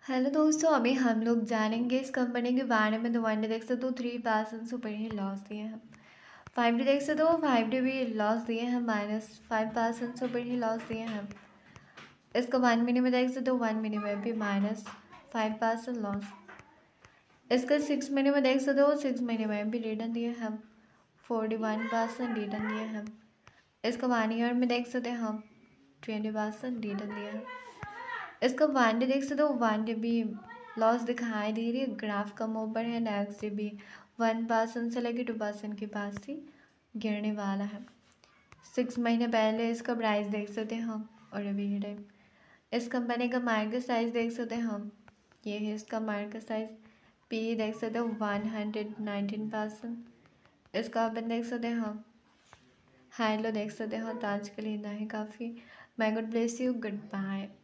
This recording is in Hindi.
हेलो दोस्तों, अभी हम लोग जानेंगे इस कंपनी के बारे में। तो 1 डे देख सकते हो 3% सुपर ही लॉस दिए हैं। 5 डे देख सकते हो 5 डे भी लॉस दिए हैं, -5% सुपर ही लॉस दिए हैं। इसका 1 मिनी में देख सकते हो 1 मिनी में भी -5% लॉस। इसका 6 मिनी में देख सकते हो 6 मिनी में भी रिटर्न दिए हैं, 41% रिटर्न दिए हैं। इसका 1 ईयर में देख सकते हैं हम 20% रिटर्न दिए हैं। इसका 1 डे देख सकते हो 1 डे भी लॉस दिखाई दे रही है, ग्राफ कम ऊपर है। नेक्स्ट डे भी 1% से लेकर 2% के पास ही गिरने वाला है। 6 महीने पहले इसका प्राइस देख सकते हैं हम, और अभी ये टाइम इस कंपनी का मार्केट साइज देख सकते हैं हम। ये है इसका मार्केट साइज। पी देख सकते हो 119%। इसका ओपन देख सकते हैं हम, हाई लो देख सकते हो। तो आज के लिए इतना ही काफ़ी। मैं God bless you, good bye.